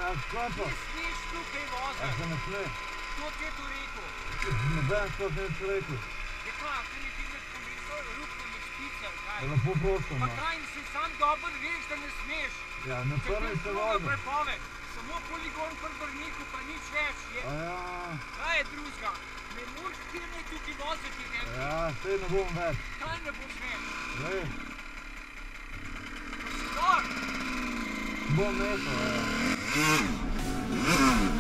Skaj pa? Ne smeš tukaj voziti. A se ne sme? Kdo ti je to rekel? Noben sploh ne bi rekel. Je kaj, te ne ti med koleso, rukno med špice, kaj? Lepo prosim. Pa kaj, si sam dobro veš, da ne smeš. Ja, ne prvi se vozim. Prepoved. Samo poligon pri Brniku, pa nič več. Kaj je drugega? Ne moreš ti ne tukaj voziti, ne? Ja, sej ne bom več. Kaj ne boš več? Lej. Pa si nor! Bom nehal, ja.